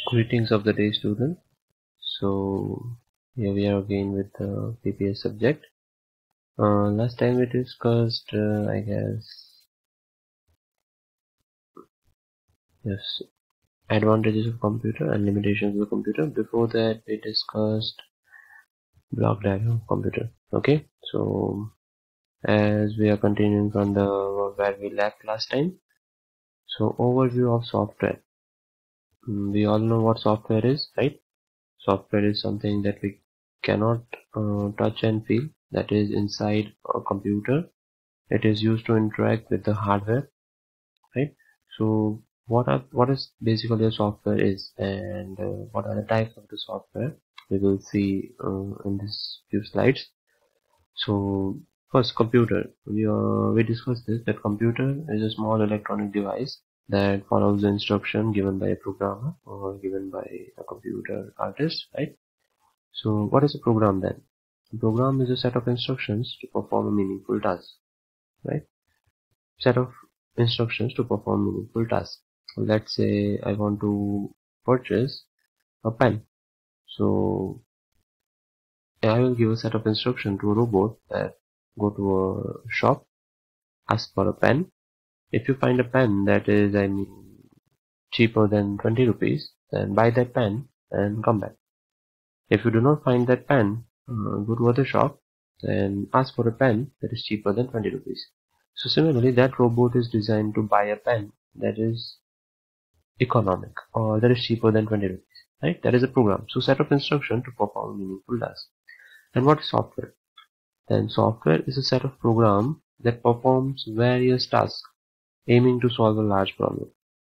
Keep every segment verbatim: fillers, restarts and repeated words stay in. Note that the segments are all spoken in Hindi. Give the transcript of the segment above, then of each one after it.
Greetings of the day, student. So here we are again with the P P S subject. Uh, last time we discussed, uh, I guess, yes, advantages of computer and limitations of the computer. Before that, we discussed block diagram of computer. Okay, so as we are continuing from the where we left last time, so overview of software. We all know what software is, right? Software is something that we cannot uh, touch and feel, that is inside a computer. It is used to interact with the hardware, right? So what are what is basically a software is, and uh, what are the types of the software we will see uh, in this few slides. So first, computer. We uh, we discussed this, that computer is a small electronic device that follows the instruction given by a programmer or given by a computer artist, right? So what is a program then? A program is a set of instructions to perform a meaningful task, right? Set of instructions to perform meaningful tasks. Let's say I want to purchase a pen. So I will give a set of instructions to a robot that go to a shop, ask for a pen. If you find a pen that is, I mean, cheaper than twenty rupees, then buy that pen and come back. If you do not find that pen, uh, go to other shop and ask for a pen that is cheaper than twenty rupees. So similarly, that robot is designed to buy a pen that is economic or that is cheaper than twenty rupees, right? That is a program. So set of instruction to perform meaningful tasks. And what is software? Then software is a set of program that performs various tasks aiming to solve a large problem.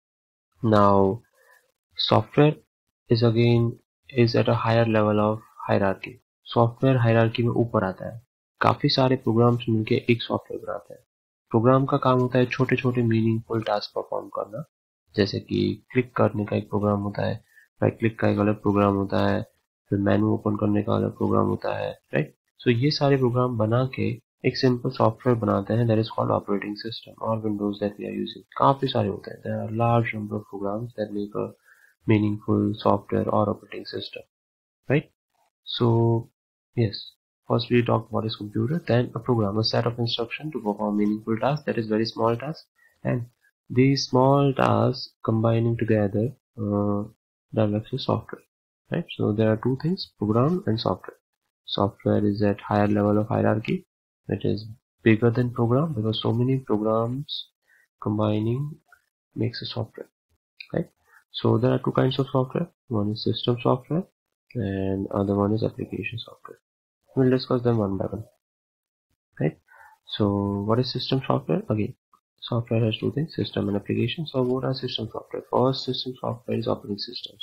Now software is again is at a higher level of hierarchy. Software hierarchy में ऊपर आता है. काफी सारे प्रोग्राम्स मिलके एक सॉफ्टवेयर बनाते हैं. प्रोग्राम का काम होता है छोटे छोटे मीनिंगफुल टास्क परफॉर्म करना, जैसे कि क्लिक करने का एक प्रोग्राम होता है, राइट क्लिक का एक अलग प्रोग्राम होता है, फिर मेनू ओपन करने का अलग प्रोग्राम होता है, राइट. सो ये सारे प्रोग्राम बना के एक सिंपल सॉफ्टवेयर बनाते हैं, that is called operating system और Windows that we are using. काफी सारे होते हैं, there are large number of programs that make a meaningful software or operating system, right? So yes, first we talked what is computer, then a program, a set of instruction to perform meaningful tasks, that is very small tasks, and these small tasks combining together uh, develops a software, right? So there are two things, program and software. Software is at higher level of hierarchy, it is bigger than program because so many programs combining makes a software, right? So there are two kinds of software. One is system software and other one is application software. We'll discuss them one by one, right? So what is system software? Again, software has two things, system and application. So what are system software? First, system software is operating systems.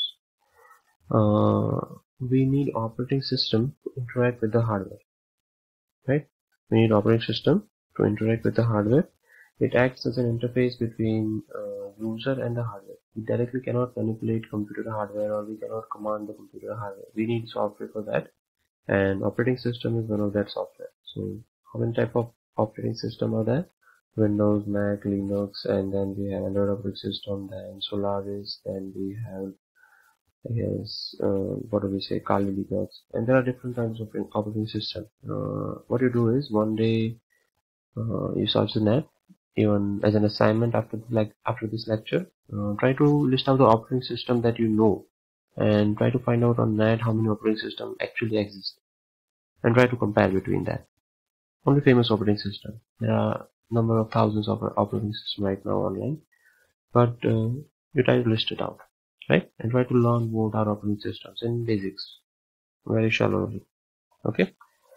Uh, we need operating system to interact with the hardware, right? We need operating system to interact with the hardware. It acts as an interface between uh, user and the hardware. We directly cannot manipulate computer hardware, or we cannot command the computer hardware. We need software for that, and operating system is one of that software. So how many type of operating system are there? Windows, Mac, Linux, and then we have Android operating system, then Solaris, then we have, I guess, uh, what do we say, Kali Linux, and there are different kinds of operating system. Uh, what you do is one day uh, you search the net, even as an assignment after the, like after this lecture, uh, try to list out the operating system that you know and try to find out on net how many operating systems actually exist and try to compare between that. Only famous operating system. There are number of thousands of operating systems right now online, but uh, you try to list it out, right, and try to learn what are operating systems in basics, very shallowly. Okay,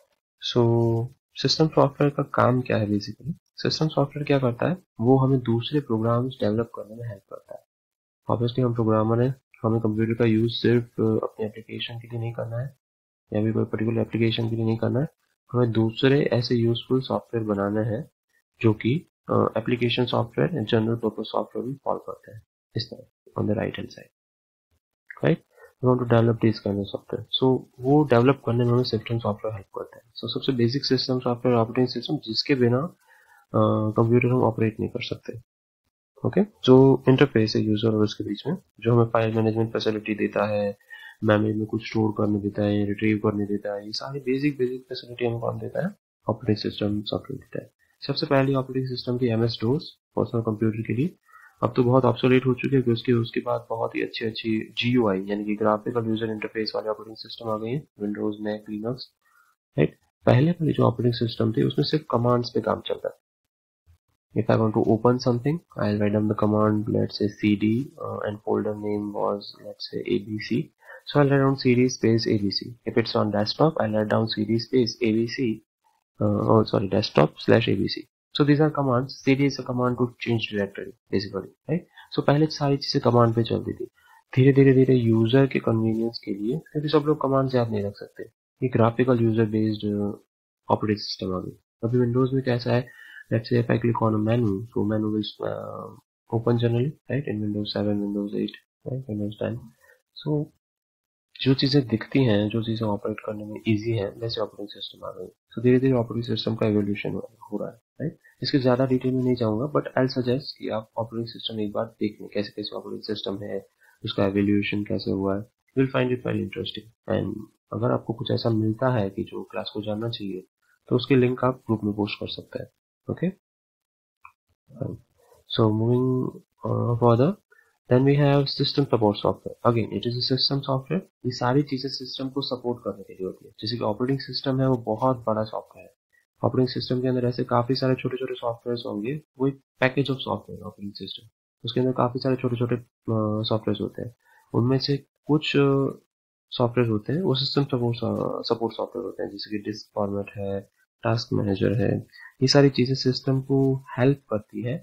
so system software का काम क्या है? बेसिकली सिस्टम सॉफ्टवेयर क्या करता है, वो हमें दूसरे प्रोग्राम्स डेवलप करने में हेल्प करता है. ऑब्वियसली हम प्रोग्रामर हैं, हमें कंप्यूटर का यूज सिर्फ अपने एप्लीकेशन के लिए नहीं करना है या भी कोई पर्टिकुलर एप्लीकेशन के लिए नहीं करना है, हमें दूसरे ऐसे यूजफुल सॉफ्टवेयर बनाना है जो कि application software, general purpose software भी फॉलो करते हैं, इस तरह on the right hand side, right. We want to develop this kind of software. So वो डेवलप करने में हमें सिस्टम सॉफ्टवेयर हेल्प करता है. So सबसे basic system software operating system जिसके बिना कंप्यूटर हम ऑपरेट नहीं कर सकते. ओके, जो इंटरफेस है यूजर और उसके बीच में, जो हमें फाइल मैनेजमेंट फैसिलिटी देता है, मेमोरी में कुछ स्टोर करने देता है, रिट्रीव करने देता है, ये सारी बेसिक बेसिक फैसिलिटी हमें कौन देता है? ऑपरेटिंग सिस्टम सॉफ्टवेयर देता है। सबसे पहले ऑपरेटिंग सिस्टम की M S DOS personal computer के लिए अब तो बहुत ऑब्सोलेट हो चुके हैं, क्योंकि उसके उसके बाद बहुत ही अच्छी अच्छी जी यू आई यानी कि ग्राफिकल यूजर इंटरफेस वाले ऑपरेटिंग सिस्टम आ गए हैं, विंडोज, मैक, लिनक्स, राइट। पहले वाले जो ऑपरेटिंग सिस्टम थे उसमें सिर्फ कमांड्स पे काम चलता है। If I want to open something, I'll write down the command, let's say cd, uh, and folder name was, let's say, abc. So I'll write down cd space abc. If it's on desktop, I'll write down cd space abc, uh, oh sorry, desktop slash abc. So these are commands. Cd is a command to change directory basically, right? So पहले सारी चीजें कमांड पे चलती थी। धीरे धीरे धीरे यूजर के कन्वीनियंस के लिए, क्योंकि सब लोग कमांड याद नहीं रख सकते, ये graphical user based operating system आ गई। अभी विंडोज में कैसा है? Let's say if I click on a menu, so menu will uh, open generally, right? In Windows seven, Windows eight, right? Windows ten. So जो चीजें दिखती हैं, जो चीजें ऑपरेट करने में इजी है, वैसे ऑपरेटिंग सिस्टम आ गई। सो धीरे धीरे ऑपरेटिंग सिस्टम का एवोल्यूशन हो रहा है, राइट। इसके ज्यादा डिटेल में नहीं जाऊंगा, बट आई सजेस्ट कि आप ऑपरेटिंग सिस्टम एक बार देख लें, कैसे कैसे ऑपरेटिंग सिस्टम है, उसका एवोल्यूशन कैसे हुआ है। You will find it very interesting. And अगर आपको कुछ ऐसा मिलता है कि जो क्लास को जानना चाहिए, तो उसकी लिंक आप ग्रुप में पोस्ट कर सकते हैं। Okay, so moving uh, further, then we have system support software. Again, it is a system software. ये सारी चीजें सिस्टम को सपोर्ट करने के लिए होती है। जैसे कि ऑपरेटिंग सिस्टम है, वो बहुत बड़ा सॉफ्टवेयर है। ऑपरेटिंग सिस्टम के अंदर ऐसे काफी सारे छोटे छोटे सॉफ्टवेयर होंगे, वो एक package of software operating system. उसके अंदर काफी सारे छोटे छोटे सॉफ्टवेयर होते हैं। उनमें से कुछ सॉफ्टवेयर होते हैं वो सिस्टम सपोर्ट सपोर्ट सॉफ्टवेयर होते हैं, जैसे कि डिस्क फॉर्मेट है, टास्क मैनेजर है। ये सारी चीजें सिस्टम को हेल्प करती है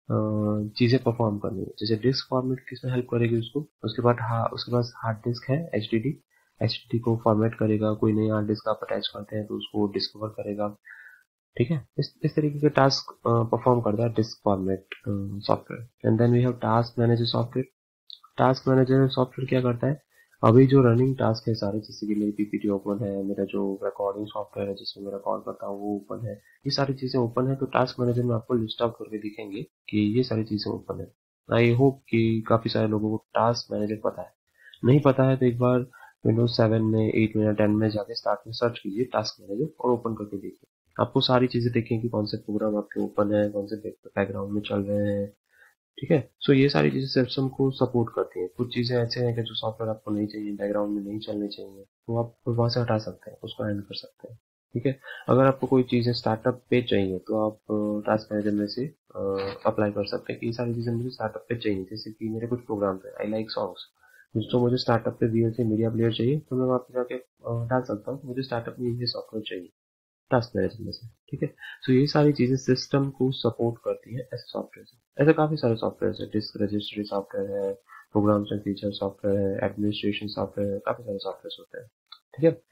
चीजें परफॉर्म करने में। जैसे डिस्क फॉर्मेट किसमें हेल्प करेगी उसको, उसके बाद हा, उसके पास हार्ड डिस्क है, H D D, H D D को फॉर्मेट करेगा। कोई नई हार्ड डिस्क आप अटैच करते हैं तो उसको डिस्कवर करेगा, ठीक है। इस इस तरीके के टास्क परफॉर्म करता है disk format software. And then we have task manager software. Task manager software क्या करता है? अभी जो रनिंग टास्क है सारे, जैसे कि मेरी पीपीटी ओपन है, मेरा जो रिकॉर्डिंग सॉफ्टवेयर है जिसमें मैं रिकॉर्ड करता हूँ वो ओपन है, ये सारी चीजें ओपन है, तो टास्क मैनेजर में आपको लिस्ट आउट करके दिखेंगे कि ये सारी चीजें ओपन है। आई होप कि काफी सारे लोगों को टास्क मैनेजर पता है। नहीं पता है तो एक बार विंडोज सेवन में, एट में या टेन में जाके स्टार्ट में सर्च कीजिए टास्क मैनेजर और ओपन करके देखिए। आपको सारी चीजें देखेंगे, कौन से प्रोग्राम आपके ओपन है, कौन से बैकग्राउंड में चल रहे हैं, ठीक है। सो so, ये सारी चीजें सिस्टम को सपोर्ट करती हैं। कुछ चीजें ऐसे हैं कि जो सॉफ्टवेयर आपको नहीं चाहिए, बैकग्राउंड में नहीं चलनी चाहिए, तो आप वहां से हटा सकते हैं, उसको एंड कर सकते हैं, ठीक है। अगर आपको कोई चीजें स्टार्टअप पे चाहिए तो आप टास्क मैनेजर में से अप्लाई कर सकते हैं कि ये सारी चीजें मुझे स्टार्टअप पे चाहिए। जैसे कि मेरे कुछ प्रोग्राम है, आई लाइक सॉन्ग्स, तो मुझे स्टार्टअप पे V L C media player चाहिए, तो मैं वहां पे जाके डाल सकता हूँ मुझे स्टार्टअप में ये सॉफ्टवेयर चाहिए टास्क मैनेजर में से, ठीक है। सो ये सारी चीजें सिस्टम को सपोर्ट करती है ऐसे सॉफ्टवेयर से। ऐसे काफी सारे सॉफ्टवेयर है, डिस्क रजिस्ट्री सॉफ्टवेयर है, प्रोग्राम्स एंड फीचर सॉफ्टवेयर है, एडमिनिस्ट्रेशन सॉफ्टवेयर है, काफी सारे सॉफ्टवेयर होते हैं, ठीक है।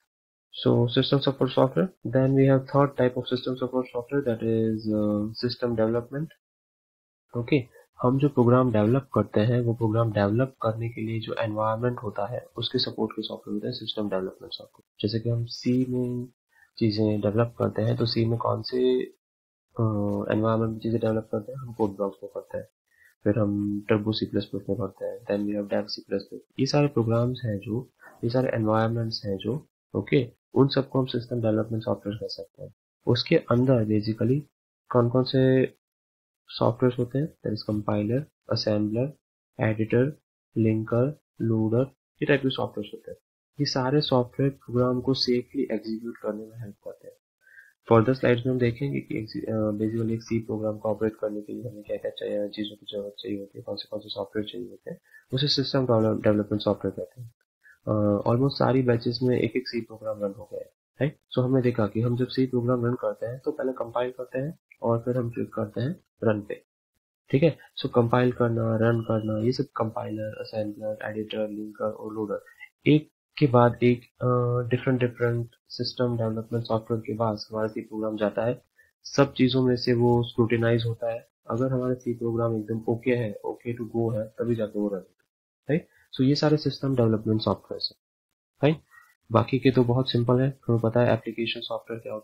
So system support software, then we have third type of system support software, that is system development. Okay, हम जो प्रोग्राम डेवलप करते हैं, वो प्रोग्राम डेवलप करने के लिए जो एनवायरनमेंट होता है उसके सपोर्ट के सॉफ्टवेयर होते हैं सिस्टम डेवलपमेंट सॉफ्टवेयर। जैसे कि हम सी में चीजें डेवलप करते हैं, तो सी में कौन से एनवायरनमेंट में चीजें डेवलप करते हैं? हम कोड ब्लॉक्स में करते हैं, फिर हम टर्बो सी प्लस प्लस में करते हैं, then we have Dev C plus plus. ये सारे प्रोग्राम्स हैं जो, ये सारे एनवायरनमेंट्स हैं जो, ओके, उन सबको हम सिस्टम डेवलपमेंट सॉफ्टवेयर कह सकते हैं। उसके अंदर बेसिकली कौन कौन से सॉफ्टवेयर होते हैं? That is compiler, assembler, editor, linker, loader, ये टाइप के सॉफ्टवेयर होते हैं। ये सारे सॉफ्टवेयर प्रोग्राम को सेफली एग्जीक्यूट करने में हेल्प करते हैं। फर्दर स्लाइड्स में हम देखेंगे कि बेसिकली एक सी प्रोग्राम को ऑपरेट करने के लिए हमें क्या क्या चाहिए, चीज़ों की जरूरत चाहिए होती है, कौन से कौन से सॉफ्टवेयर चाहिए होते हैं, उसे सिस्टम डेवलपमेंट सॉफ्टवेयर कहते हैं। ऑलमोस्ट uh, सारी बैचेस में एक एक सी प्रोग्राम रन हो गया है, राइट। सो हमने देखा कि हम जब सी प्रोग्राम रन करते हैं तो पहले कंपाइल करते हैं और फिर हम क्लिक करते हैं रन पे, ठीक है। सो कंपाइल करना, रन करना, ये सब कंपाइलर, असेंबलर, एडिटर, लिंकर और लोडर, एक के बाद एक different different system development software के बाद हमारा सी प्रोग्राम जाता है। सब चीजों में से वो स्क्रूटिनाइज होता है। अगर हमारा सी प्रोग्राम एकदम ओके है, ओके टू गो है, तभी जाके वो रन होता है, राइट। सो ये सारे सिस्टम डेवलपमेंट सॉफ्टवेयर है, राइट। बाकी के तो बहुत सिंपल है, हमें पता है एप्लीकेशन सॉफ्टवेयर क्या होते हैं।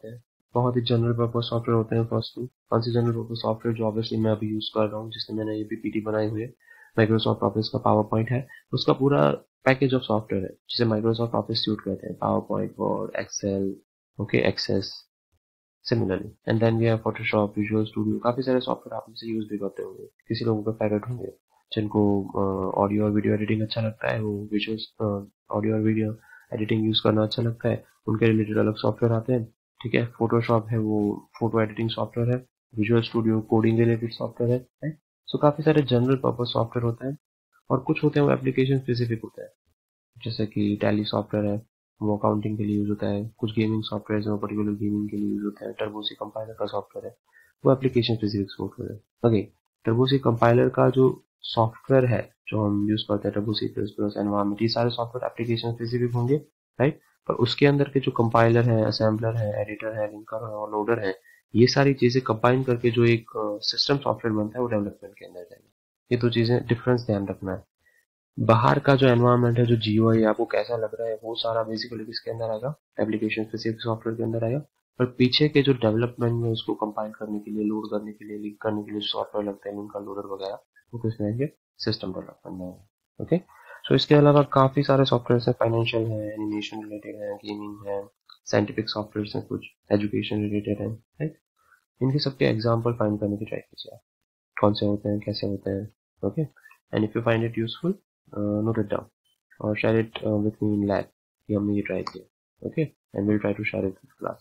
बहुत ही जनरल पर्पज सॉफ्टवेयर होते हैं। फर्स्ट कौन सी जनरल पर्पज सॉफ्टवेयर जो ऑब्वियसली मैं अभी यूज कर रहा हूँ, जिसमें मैंने ये भी पीटी बनाई हुई है, माइक्रोसॉफ्ट ऑफिस का पावर पॉइंट है, उसका पूरा पैकेज ऑफ सॉफ्टवेयर है जिसे माइक्रोसॉफ्ट ऑफिस सूट कहते हैं, PowerPoint, Word, Excel, okay, Access similarly. And then we have Photoshop, Visual Studio, काफी सारे सॉफ्टवेयर आप इसे यूज भी करते होंगे, किसी लोगों का फेवरेट होंगे, जिनको ऑडियो और वीडियो एडिटिंग अच्छा लगता है, वो विजुअल ऑडियो और वीडियो एडिटिंग यूज करना अच्छा लगता है, उनके रिलेटेड अलग सॉफ्टवेयर आते हैं, ठीक है। फोटोशॉप है वो फोटो एडिटिंग सॉफ्टवेयर है, Visual Studio coding related software है, राइट। सो काफी सारे जनरल पर्पज सॉफ्टवेयर होते हैं, और कुछ होते हैं वो एप्लीकेशन स्पेसिफिक होते हैं, जैसे कि टैली सॉफ्टवेयर है, वो अकाउंटिंग के लिए यूज होता है, कुछ गेमिंग सॉफ्टवेयर है वो पर्टिकुलर गेमिंग के लिए यूज होता है, टर्बोसी कंपाइलर का सॉफ्टवेयर है, वो एप्लीकेशन स्पेसिफिक सॉफ्टवेयर है। ओके, टर्बोसी कंपाइलर का जो सॉफ्टवेयर है जो हम यूज करते हैं, टर्बोसी प्लस प्लस, एनवायरनमेंट, ये सारे सॉफ्टवेयर एप्लीकेशन स्पेसिफिक होंगे, राइट। पर उसके अंदर के जो कंपाइलर है, असेंबलर है, एडिटर है, लिंकर है और लोडर है, ये सारी चीजें कंबाइन करके जो एक सिस्टम सॉफ्टवेयर बनता है वो डेवलपमेंट के अंदर जाएगी। ये दो चीजें डिफरेंस ध्यान रखना है। बाहर का जो एनवायरनमेंट है, जो जीयूआई आपको कैसा लग रहा है, वो सारा बेसिकली किसके अंदर आएगा, एप्लीकेशन स्पेसिफिक सॉफ्टवेयर के अंदर आएगा। पर पीछे के जो डेवलपमेंट में उसको कंपाइल करने के लिए, लोड करने के लिए, लिंक करने के लिए सॉफ्टवेयर लगता है, लिंकर, लोडर वगैरह, वो किसमें आएंगे, सिस्टम डेवलपमेंट में। ओके, सो इसके अलावा काफी सारे सॉफ्टवेयर है, फाइनेंशियल है, एनिमेशन रिलेटेड है, गेमिंग है, साइंटिफिक सॉफ्टवेयर है, कुछ एजुकेशन रिलेटेड है, राइट। इनके सबके एग्जाम्पल फाइंड करने की ट्राई कीजिए आप, कौन से होते हैं, कैसे होते हैं, okay. And if you find it useful, note it down or share it uh, with me in lab कि हमने ये ट्राई किया, okay, and we'll try to share it with class.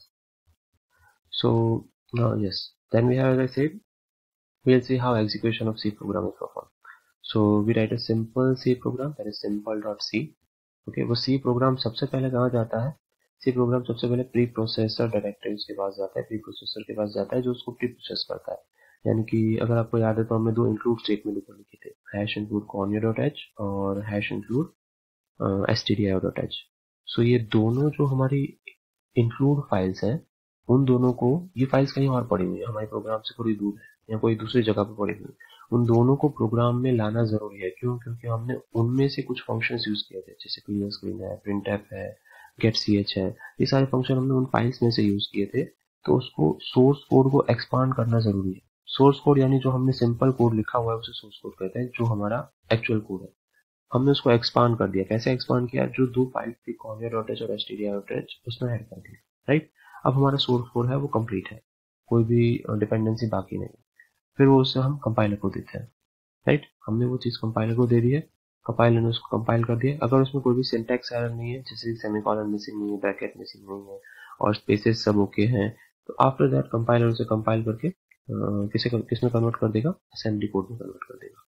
So uh, yes, then we have, as I said, we'll see how execution of C program is performed. So we write a simple C program, that is simple.c. okay, वो C program सबसे पहले कहाँ जाता है, C program सबसे पहले प्री प्रोसेसर डायरेक्टरीज के पास जाता है, प्री प्रोसेसर के पास जाता है जो उसको प्री प्रोसेस करता है। यानी कि अगर आपको याद है तो हमने दो इंक्लूड स्टेटमेंट ऊपर लिखे थे, hash include conio dot H और hash include S T D I O dot H. So ये दोनों जो हमारी इंक्लूड फाइल्स हैं, उन दोनों को, ये फाइल्स कहीं और पड़ी हुई है, हमारे प्रोग्राम से थोड़ी दूर है या कोई दूसरी जगह पर पड़ी हुई है, उन दोनों को प्रोग्राम में लाना जरूरी है। क्यों? क्योंकि हमने उनमें से कुछ फंक्शंस यूज किए थे, जैसे क्लियर स्क्रीन है, प्रिंट एफ है, गेट सी एच है, ये सारे फंक्शन हमने उन फाइल्स में से यूज किए थे, तो उसको सोर्स कोड को एक्सपांड करना जरूरी है। सोर्स कोड यानी जो हमने सिंपल कोड लिखा हुआ है उसे सोर्स कोड कहते हैं, जो हमारा एक्चुअल कोड है, हमने उसको एक्सपांड कर दिया। कैसे एक्सपांड किया? जो दो फाइल थी कॉन्यो डॉट एच और S T D I dot H, उसमें ऐड कर दिया, राइट। अब हमारा सोर्स कोड है वो कंप्लीट है, कोई भी डिपेंडेंसी बाकी नहीं, फिर वो उसे हम कंपाइलर को देते हैं, राइट। हमने वो चीज कंपाइलर को दे दी है, कंपाइलर ने उसको कंपाइल कर दिया। अगर उसमें कोई भी सिंटैक्स एरर नहीं है, जैसे सेमीकोलन मिसिंग नहीं है, ब्रैकेट मिसिंग नहीं है और स्पेसेस सब ओके हैं, तो आफ्टर दैट कंपाइलर उसे कंपाइल करके किसे किसमें कन्वर्ट कर देगा, असेंबली कोड में कन्वर्ट कर देगा,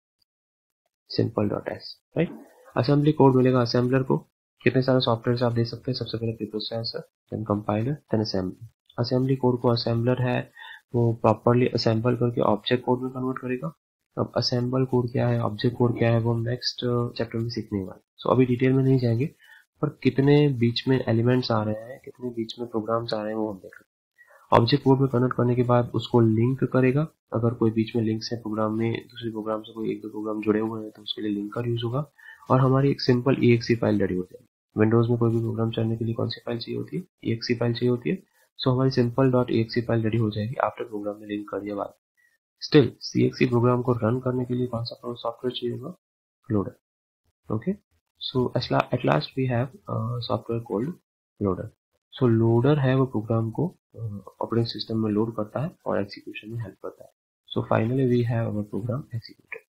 simple dot S, right. Assembly code मिलेगा असेंबलर को। कितने सारे सॉफ्टवेयर आप दे सकते हैं, सबसे पहले preprocessor, then compiler, then assembly. Assembly code को असेंबलर है वो प्रॉपरली असेंबल करके ऑब्जेक्ट कोड में कन्वर्ट करेगा। अब असेंबल कोड क्या है, ऑब्जेक्ट कोड क्या है, वो नेक्स्ट चैप्टर में सीखने वाले, सो अभी डिटेल में नहीं जाएंगे, पर कितने बीच में एलिमेंट्स आ रहे हैं, कितने बीच में प्रोग्राम्स आ रहे हैं, वो हम देख रहे हैं। ऑब्जेक्ट कोड में कन्वर्ट करने के बाद उसको लिंक करेगा, अगर कोई बीच में लिंक्स है प्रोग्राम में, दूसरे प्रोग्राम से कोई एक दो प्रोग्राम जुड़े हुए हैं तो उसके लिए लिंकर यूज होगा, और हमारी एक simple E X E file ready हो जाएगी। विंडोज में कोई भी प्रोग्राम चलने के लिए कौन सी फाइल चाहिए होती है, ई एक्स ई फाइल चाहिए होती है। सो हमारी simple dot E X E file ready हो जाएगी आफ्टर प्रोग्राम में लिंक कर दिया बाद। Still C X E program को रन करने के लिए कौन सा सॉफ्टवेयर चाहिए होगा, loader. Okay, so at last we have software called loader. So loader है वो प्रोग्राम को ऑपरेटिंग uh, सिस्टम में लोड करता है और एग्जीक्यूशन में हेल्प करता है। So finally we have our programme executed.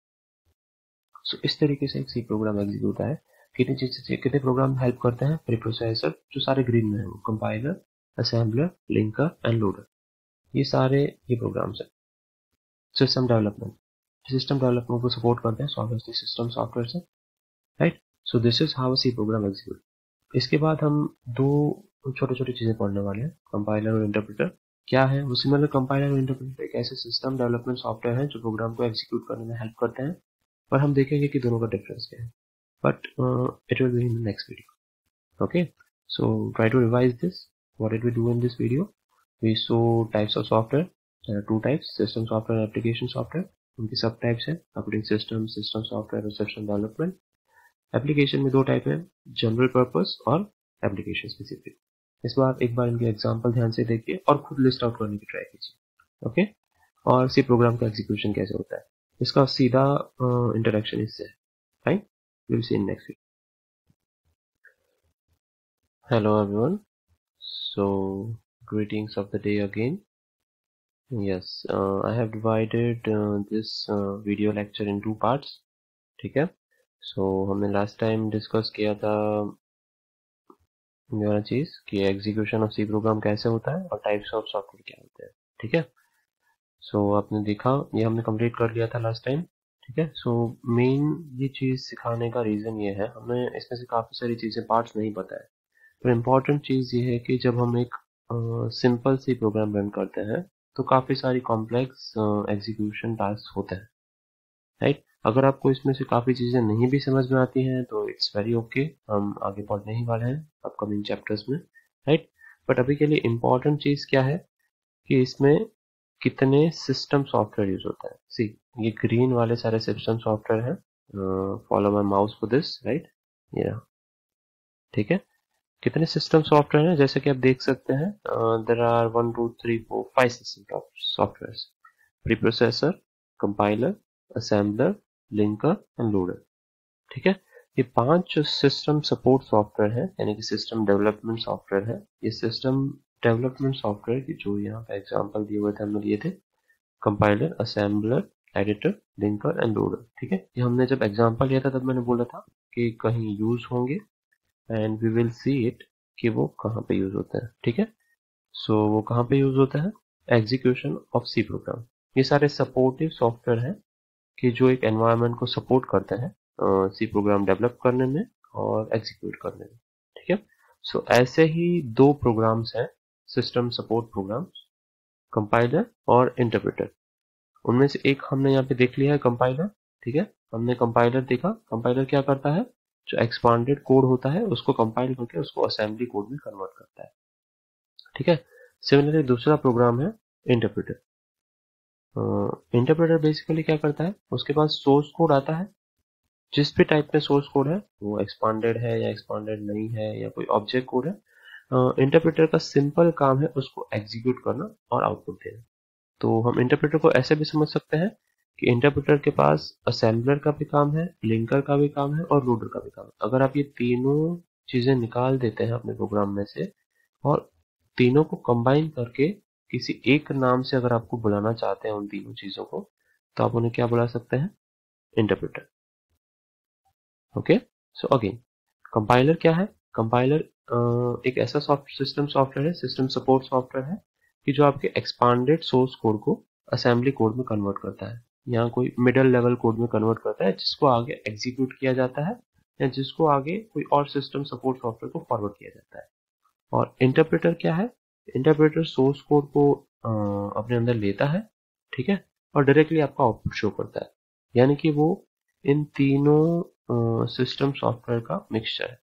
So इस तरीके से एक सी प्रोग्राम एग्जीक्यूट होता है। कितनी चीजें, कितने प्रोग्राम हेल्प करते हैं, प्रीप्रोसेसर जो सारे ग्रीन में है, compiler, assembler, linker and loader, ये सारे ये प्रोग्राम्स है। सिस्टम डेवलपमेंट, सिस्टम डेवलपमेंट को सपोर्ट करते हैं सॉफ्टवेयर सिस्टम सॉफ्टवेयर से, right. So this is how C program execute. इसके बाद हम दो छोटे छोटे चीजें पढ़ने वाले हैं, कंपाइलर और इंटरप्रेटर क्या है। वो सिमिलर कंपाइलर और इंटरप्रेटर एक ऐसे सिस्टम डेवलपमेंट सॉफ्टवेयर है जो प्रोग्राम को एग्जीक्यूट करने में हेल्प करते हैं, पर हम देखेंगे कि दोनों का डिफरेंस क्या है, but it will be in the next video. Okay, so try to revise this, what did we do in this video. We saw types of software, there are two types, system software, application software. उनकी सब टाइप्स है, ऑपरेटिंग सिस्टम, सिस्टम सॉफ्टवेयर और सिस्टम डेवलपमेंट। एप्लीकेशन में दो टाइप है, जनरल पर्पस और एप्लीकेशन स्पेसिफिक। इस बार एक बार इनके एग्जाम्पल ध्यान से देखिए और खुद लिस्ट आउट करने की ट्राई कीजिए। ओके, और सी प्रोग्राम का एग्जीक्यूशन कैसे होता है, इसका सीधा इंटरेक्शन इससे है। Right, will see in next week. Hello everyone, so greetings of the day again. Yes, uh, I have divided uh, this uh, video lecture in two parts. ठीक है, so हमने लास्ट टाइम डिस्कस किया था मेरा चीज कि एग्जीक्यूशन ऑफ सी प्रोग्राम कैसे होता है और टाइप्स ऑफ सॉफ्टवेयर क्या होते हैं। ठीक है, सो so, आपने देखा ये हमने कंप्लीट कर लिया था लास्ट टाइम। ठीक है, सो मेन ये चीज सिखाने का रीजन ये है, हमें इसमें से काफी सारी चीजें पार्ट्स नहीं पता है, पर इम्पोर्टेंट चीज ये है कि जब हम एक सिंपल सी प्रोग्राम रन करते हैं तो काफी सारी कॉम्प्लेक्स एग्जीक्यूशन टास्क होते हैं। राइट, अगर आपको इसमें से काफी चीजें नहीं भी समझ में आती हैं तो इट्स वेरी ओके, हम आगे पढ़ने ही वाले हैं अपकमिंग चैप्टर्स में। राइट, बट अभी के लिए इम्पोर्टेंट चीज क्या है कि इसमें कितने सिस्टम सॉफ्टवेयर यूज होता है। सी, ये ग्रीन वाले सारे सिस्टम सॉफ्टवेयर हैं, follow my mouse for this. Right, ये रहा। ठीक है, कितने सिस्टम सॉफ्टवेयर हैं, जैसे कि आप देख सकते हैं there are one two three four five system software, preprocessor, compiler, assembler, linker and loader. ठीक है, ये पांच सिस्टम सपोर्ट सॉफ्टवेयर है, यानी कि सिस्टम डेवलपमेंट सॉफ्टवेयर है। ये सिस्टम डेवलपमेंट सॉफ्टवेयर की जो यहाँ पे एग्जांपल दिए हुए थे हमने लिए थे, compiler, assembler, editor, linker and loader. ठीक है, ये हमने जब एग्जांपल लिया था तब मैंने बोला था कि कहीं यूज होंगे and we will see it कि वो कहाँ पे यूज होता है। ठीक है, सो so, वो कहाँ पे यूज होता है, एग्जीक्यूशन ऑफ सी प्रोग्राम। ये सारे सपोर्टिव सॉफ्टवेयर हैं कि जो एक एनवायरनमेंट को सपोर्ट करते हैं सी प्रोग्राम डेवलप करने में और एग्जीक्यूट करने में। ठीक है, सो so, ऐसे ही दो प्रोग्राम्स हैं सिस्टम सपोर्ट प्रोग्राम्स, कंपाइलर और इंटरप्रेटर। उनमें से एक हमने यहाँ पे देख लिया है, कंपाइलर। ठीक है, हमने कंपाइलर देखा, कंपाइलर क्या करता है, जो एक्सपांडेड कोड होता है उसको कंपाइल करके उसको असेंबली कोड में कन्वर्ट करता है। ठीक है, सिमिलरली दूसरा प्रोग्राम है इंटरप्रेटर। इंटरप्रेटर बेसिकली क्या करता है, उसके पास सोर्स कोड आता है, जिस भी टाइप में सोर्स कोड है, वो एक्सपांडेड है या एक्सपांडेड नहीं है या कोई ऑब्जेक्ट कोड है, इंटरप्रेटर का सिंपल काम है उसको एग्जीक्यूट करना और आउटपुट देना। तो हम इंटरप्रेटर को ऐसे भी समझ सकते हैं कि इंटरप्रेटर के पास असेंबलर का भी काम है, लिंकर का भी काम है और लोडर का भी काम है। अगर आप ये तीनों चीजें निकाल देते हैं अपने प्रोग्राम में से और तीनों को कंबाइन करके किसी एक नाम से अगर आपको बुलाना चाहते हैं उन तीनों चीजों को, तो आप उन्हें क्या बुला सकते हैं, interpreter. Okay, so again compiler क्या है, कंपाइलर एक ऐसा सॉफ्ट सिस्टम सॉफ्टवेयर है, सिस्टम सपोर्ट सॉफ्टवेयर है कि जो आपके एक्सपांडेड सोर्स कोड को असेंबली कोड में कन्वर्ट करता है, यहाँ कोई मिडल लेवल कोड में कन्वर्ट करता है जिसको आगे एग्जीक्यूट किया जाता है या जिसको आगे कोई और सिस्टम सपोर्ट सॉफ्टवेयर को फॉरवर्ड किया जाता है। और इंटरप्रेटर क्या है, इंटरप्रेटर सोर्स कोड को आ, अपने अंदर लेता है, ठीक है, और डायरेक्टली आपका आउटपुट शो करता है, यानी कि वो इन तीनों सिस्टम सॉफ्टवेयर का मिक्सचर है।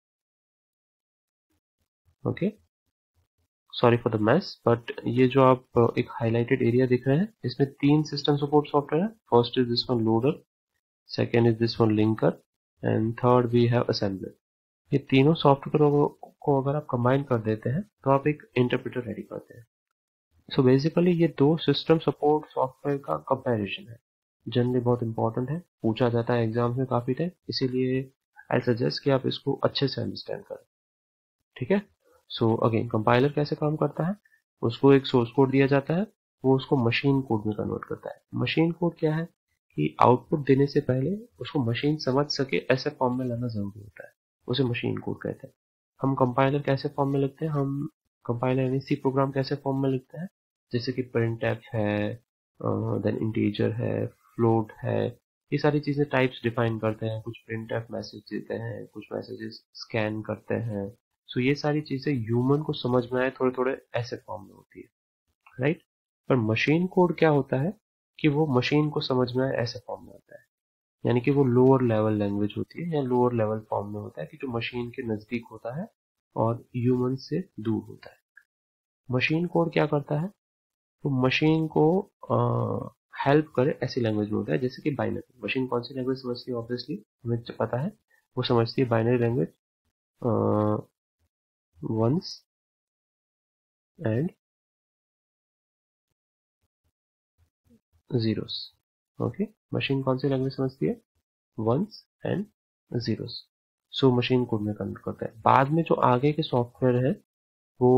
Okay, sorry for the mess, but ये जो आप एक हाईलाइटेड एरिया दिख रहे हैं, इसमें तीन सिस्टम सपोर्ट सॉफ्टवेयर है। First is this one loader, second is this one linker and third we have assembler. ये तीनों सॉफ्टवेयर को अगर आप कंबाइन कर देते हैं तो आप एक इंटरप्रेटर रेडी करते हैं। सो बेसिकली ये दो सिस्टम सपोर्ट सॉफ्टवेयर का कंपैरिजन है, जनरली बहुत इंपॉर्टेंट है, पूछा जाता है एग्जाम्स में काफी टाइम, इसीलिए आई सजेस्ट कि आप इसको अच्छे से अंडरस्टैंड करें। ठीक है, सो अगेन कंपाइलर कैसे काम करता है, उसको एक सोर्स कोड दिया जाता है, वो उसको मशीन कोड में कन्वर्ट करता है। मशीन कोड क्या है कि आउटपुट देने से पहले उसको मशीन समझ सके ऐसे फॉर्म में लाना जरूरी होता है, उसे मशीन कोड कहते हैं। हम कंपाइलर कैसे फॉर्म में लिखते हैं, हम कंपाइलर यानी सी प्रोग्राम कैसे फॉर्म में लिखते हैं, जैसे कि printf है, देन इंटीजर है, फ्लोट है, ये सारी चीजें टाइप्स डिफाइन करते हैं, कुछ printf मैसेज देते हैं, कुछ मैसेजेस स्कैन करते हैं। सो so, ये सारी चीजें ह्यूमन को समझ में आए थोड़े थोड़े ऐसे फॉर्म में होती है, राइट। पर मशीन कोड क्या होता है कि वो मशीन को समझ में आए ऐसे फॉर्म में होता है, यानी कि वो लोअर लेवल लैंग्वेज होती है या लोअर लेवल फॉर्म में होता है कि जो मशीन के नजदीक होता है और ह्यूमन से दूर होता है। मशीन कोड क्या करता है, तो मशीन को हेल्प करे ऐसी लैंग्वेज में होता है, जैसे कि बाइनरी। मशीन कौन सी लैंग्वेज समझती है, ऑब्वियसली हमें पता है, वो समझती है binary language, ones and zeros. Okay, machine कौन सी लैंग्वेज समझती है? Ones and zeros. So machine code में कन्वर्ट करता है। बाद में जो आगे के सॉफ्टवेयर है वो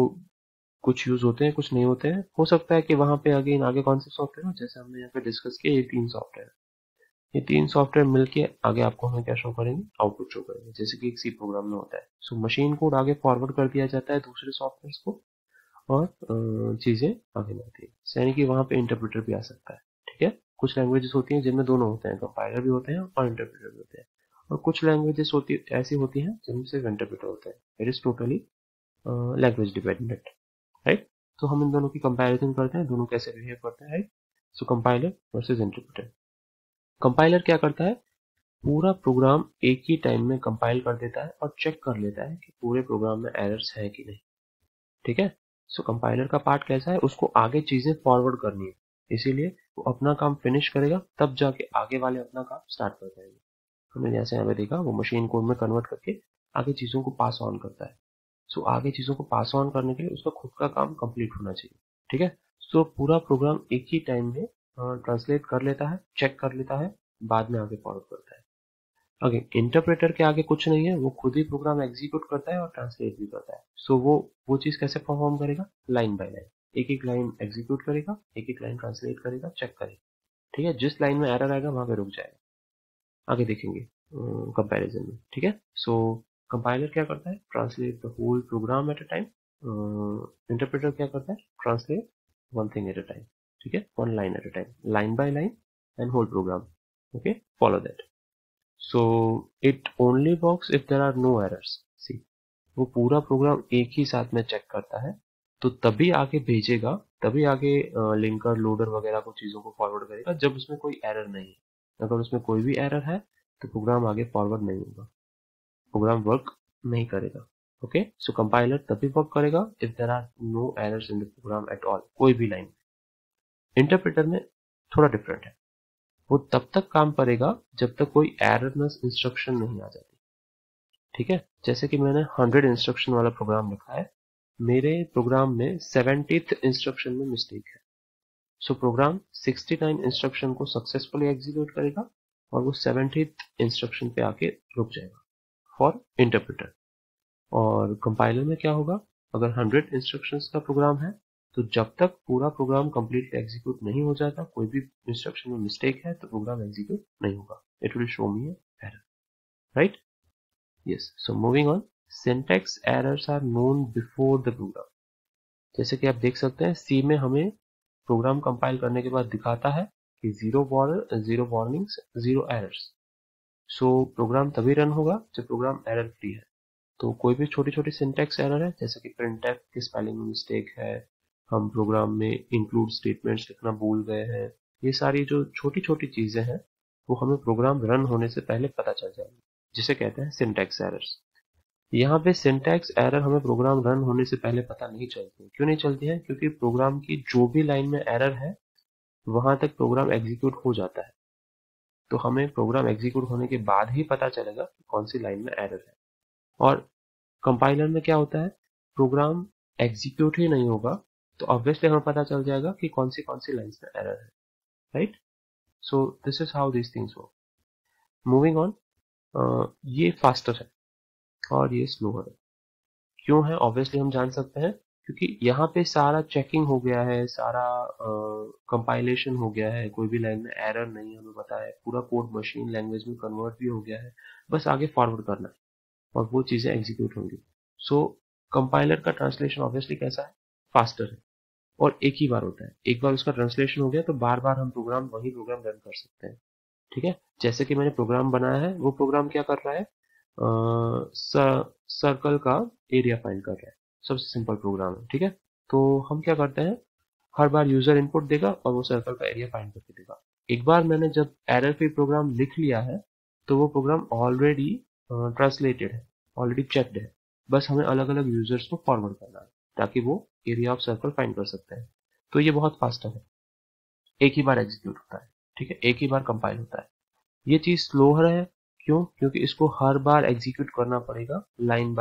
कुछ यूज होते हैं, कुछ नहीं होते हैं। हो सकता है कि वहां पे अगेन आगे कौन से सॉफ्टवेयर हो, जैसे हमने यहाँ पे डिस्कस किया ये तीन सॉफ्टवेयर, ये तीन सॉफ्टवेयर मिलके आगे आपको हमें क्या शो करेंगे? आउटपुट शो करेंगे, जैसे कि एक सी प्रोग्राम में होता है। सो मशीन कोड आगे फॉरवर्ड कर दिया जाता है दूसरे सॉफ्टवेयर को और चीजें आगे बढ़ती है। यानी कि वहां पे इंटरप्रेटर भी आ सकता है। ठीक है, कुछ लैंग्वेजेस होती हैं जिनमें दोनों होते हैं, कंपाइलर भी होते हैं और इंटरप्रेटर भी होते हैं। और कुछ लैंग्वेजेस होती ऐसी होती हैं जिनमें सिर्फ इंटरप्रेटर होता है। It is totally language dependent, right. तो हम इन दोनों की कंपैरिजन करते हैं, दोनों कैसे बिहेव करते हैं, right. So compiler versus interpreter. Compiler क्या करता है? पूरा प्रोग्राम एक ही टाइम में कंपाइल कर देता है और चेक कर लेता है कि पूरे प्रोग्राम में एरर्स है कि नहीं। ठीक है, सो कंपाइलर का पार्ट कैसा है? उसको आगे चीजें फॉरवर्ड करनी है, इसीलिए वो अपना काम फिनिश करेगा तब जाके आगे वाले अपना काम स्टार्ट कर पाएंगे। हमने जैसे यहाँ पे देखा, वो मशीन कोड में कन्वर्ट करके आगे चीजों को पास ऑन करता है। सो so, आगे चीजों को पास ऑन करने के लिए उसका खुद का काम कंप्लीट होना चाहिए। ठीक है, सो so, पूरा प्रोग्राम एक ही टाइम में ट्रांसलेट कर लेता है, चेक कर लेता है, बाद में आगे फॉरवर्ड करता है। अगेन इंटरप्रेटर के आगे कुछ नहीं है, वो खुद ही प्रोग्राम एग्जीक्यूट करता है और ट्रांसलेट भी करता है। सो so, वो वो चीज कैसे परफॉर्म करेगा? लाइन बाय लाइन, एक एक लाइन एग्जीक्यूट करेगा, एक एक लाइन ट्रांसलेट करेगा, चेक करेगा। ठीक है, जिस लाइन में एरर आएगा वहां पे रुक जाएगा। आगे देखेंगे कंपैरिजन में। ठीक है, सो कंपाइलर क्या करता है? Translate the whole program at a time. Interpreter क्या करता है? Translate one thing at a time. ठीक है, one line at a time, line by line and whole program. Okay, follow that. So it only works if there are no errors. See, वो पूरा प्रोग्राम एक ही साथ में चेक करता है, तो तभी आगे भेजेगा, तभी आगे लिंकर लोडर वगैरह को चीजों को फॉरवर्ड करेगा जब उसमें कोई एरर नहीं है। अगर उसमें कोई भी एरर है तो प्रोग्राम आगे फॉरवर्ड नहीं होगा, प्रोग्राम वर्क नहीं करेगा। ओके, सो कंपाइलर तभी वर्क करेगा if there are no errors in the program at all, कोई भी लाइन। इंटरप्रेटर में थोड़ा डिफरेंट है, वो तब तक काम करेगा जब तक कोई एररलेस इंस्ट्रक्शन नहीं आ जाती। ठीक है, जैसे कि मैंने हंड्रेड इंस्ट्रक्शन वाला प्रोग्राम लिखा है, मेरे प्रोग्राम में सेवेंटीथ इंस्ट्रक्शन में मिस्टेक है। So program sixty nine instruction को सक्सेसफुली एग्जीक्यूट करेगा और वो सेवेंटीथ इंस्ट्रक्शन पे आके रुक जाएगा फॉर इंटरप्रेटर। और कंपाइलर में क्या होगा? अगर हंड्रेड इंस्ट्रक्शंस का प्रोग्राम है तो जब तक पूरा प्रोग्राम कंप्लीटली एग्जीक्यूट नहीं हो जाता, कोई भी इंस्ट्रक्शन में मिस्टेक है तो प्रोग्राम एग्जीक्यूट नहीं होगा। It will show me error, right. Yes, so moving on, syntax errors are known before the program. जैसे कि आप देख सकते हैं, सी में हमें प्रोग्राम कंपाइल करने के बाद दिखाता है कि zero war zero warnings, zero errors. So program तभी रन होगा जब प्रोग्राम एरर फ्री है। तो कोई भी छोटी छोटी सिंटैक्स एरर है, जैसे कि प्रिंटफ की स्पेलिंग में मिस्टेक है, हम प्रोग्राम में इंक्लूड स्टेटमेंट्स लिखना भूल गए हैं, ये सारी जो छोटी छोटी चीजें हैं वो हमें प्रोग्राम रन होने से पहले पता चल जाएगी, जिसे कहते हैं सिंटैक्स एरर्स। यहाँ पे सिंटैक्स एरर हमें प्रोग्राम रन होने से पहले पता नहीं चलती। क्यों नहीं चलती है? क्योंकि प्रोग्राम की जो भी लाइन में एरर है वहां तक प्रोग्राम एग्जीक्यूट हो जाता है, तो हमें प्रोग्राम एग्जीक्यूट होने के बाद ही पता चलेगा कि कौन सी लाइन में एरर है। और कंपाइलर में क्या होता है? प्रोग्राम एग्जीक्यूट ही नहीं होगा तो ऑब्वियसली हमें पता चल जाएगा कि कौन सी कौन सी लाइंस में एरर है, right. So this is how this things work. Moving on, ये फास्टर है और ये स्लोअर है। क्यों है? ऑब्वियसली हम जान सकते हैं, क्योंकि यहाँ पे सारा चेकिंग हो गया है, सारा कंपाइलेशन uh, हो गया है, कोई भी लाइन में एरर नहीं हमें पता है, पूरा कोड मशीन लैंग्वेज में कन्वर्ट भी हो गया है, बस आगे फॉरवर्ड करना है और वो चीजें एग्जीक्यूट होंगी। सो कंपाइलर का ट्रांसलेशन ऑब्वियसली कैसा है? फास्टर है और एक ही बार होता है। एक बार उसका ट्रांसलेशन हो गया तो बार बार हम प्रोग्राम वही प्रोग्राम रन कर सकते हैं। ठीक है, जैसे कि मैंने प्रोग्राम बनाया है, वो प्रोग्राम क्या कर रहा है? सर्कल का एरिया फाइंड कर रहा है, सबसे सिंपल प्रोग्राम है। ठीक है, तो हम क्या करते हैं, हर बार यूजर इनपुट देगा और वो सर्कल का एरिया फाइंड करके देगा। एक बार मैंने जब एरर फ्री प्रोग्राम लिख लिया है तो वो प्रोग्राम ऑलरेडी ट्रांसलेटेड है, ऑलरेडी चेक्ड है, बस हमें अलग अलग यूजर्स को फॉरवर्ड करना है ताकि वो एरिया ऑफ सर्कल फाइंड कर सकते हैं। तो ये बहुत फास्टर है, एक ही बार एग्जीक्यूट होता है। ठीक है, एक ही बार कंपाइल होता है। ये चीज स्लोअर है, क्यों? क्योंकि इसको हर बार एग्जीक्यूट करना पड़ेगा लाइन बाय लाइन।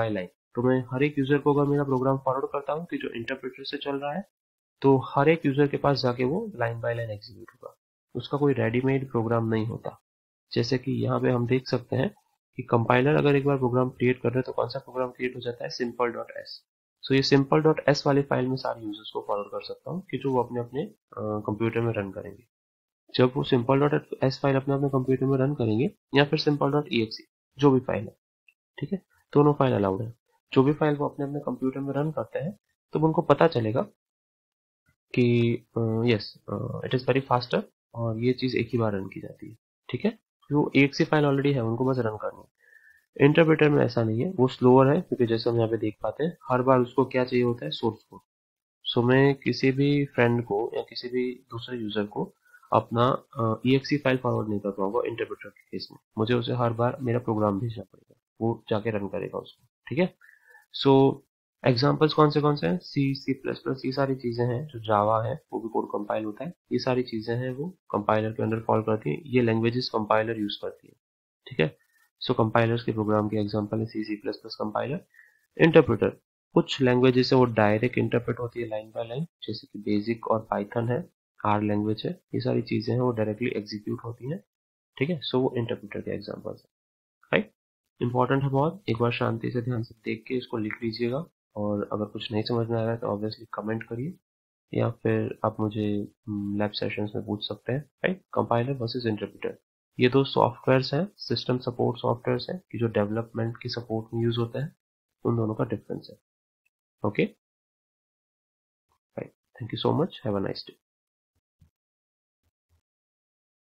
तो मैं हर एक यूजर को अगर मेरा प्रोग्राम फॉरवर्ड करता हूँ कि जो इंटरप्रेटर से चल रहा है, तो हर एक यूजर के पास जाके वो लाइन बाय लाइन एग्जीक्यूट होगा, उसका कोई रेडीमेड प्रोग्राम नहीं होता। जैसे कि यहाँ पे हम देख सकते हैं कि कंपाइलर अगर एक बार प्रोग्राम क्रिएट कर रहे हैं तो कौन सा प्रोग्राम क्रिएट हो जाता है, सिंपल डॉट एस। सो ये सिंपल डॉट एस वाली फाइल में सारे यूजर्स को फॉरवर्ड कर सकता हूँ कि जो वो अपने अपने कंप्यूटर में रन करेंगे। जब वो सिंपल डॉट एस फाइल अपने अपने कंप्यूटर में रन करेंगे, या फिर simple dot E X E, जो भी फाइल है, ठीक है, दोनों फाइल अलाउड है, जो भी फाइल वो अपने अपने कंप्यूटर में रन करते हैं, तो उनको पता चलेगा कि yes it is very faster, और ये चीज एक ही बार रन की जाती है, ठीक है। वो एक सी फाइल ऑलरेडी है, उनको बस रन करनी है। इंटरप्रेटर में ऐसा नहीं है, वो स्लोअर है, क्योंकि जैसे हम यहाँ पे देख पाते हैं हर बार उसको क्या चाहिए होता है, सोर्स कोड। सो मैं किसी भी फ्रेंड को या किसी भी दूसरे यूजर को अपना E X E file forward नहीं कर पाऊंगा इंटरप्रेटर के केस में, मुझे उसे हर बार मेरा प्रोग्राम भेजना पड़ेगा, वो जाके रन करेगा उसको, ठीक है। सो एग्जाम्पल्स कौन से कौन से हैं, सी सी प्लस प्लस, ये सारी चीजें हैं, जो जावा है वो भी कोड कंपाइल होता है, ये सारी चीजें हैं वो कंपाइलर के अंडर फॉल करती है, ये लैंग्वेजेस कंपाइलर यूज करती है, ठीक है। सो कंपाइलर्स के प्रोग्राम के एग्जाम्पल है C C plus plus compiler. Interpreter, कुछ लैंग्वेजेस है वो डायरेक्ट इंटरप्रेट होती है लाइन बाय लाइन, जैसे कि बेसिक और पाइथन है, आर लैंग्वेज है, ये सारी चीजें हैं वो डायरेक्टली एग्जीक्यूट होती हैं, ठीक है। सो वो इंटरप्रेटर के एग्जाम्पल्स है, राइट। इंपॉर्टेंट है बहुत, एक बार शांति से ध्यान से देख के इसको लिख लीजिएगा, और अगर कुछ नहीं समझ में आ रहा है तो ऑब्वियसली कमेंट करिए, या फिर आप मुझे लैब सेशंस में पूछ सकते हैं, राइट। कंपाइलर वर्सेस इंटरप्रेटर, ये दो सॉफ्टवेयर्स हैं, सिस्टम सपोर्ट सॉफ्टवेयर्स हैं कि जो डेवलपमेंट की सपोर्ट में यूज होते हैं, उन दोनों का डिफरेंस है, okay, right. Thank you so much, have a nice day.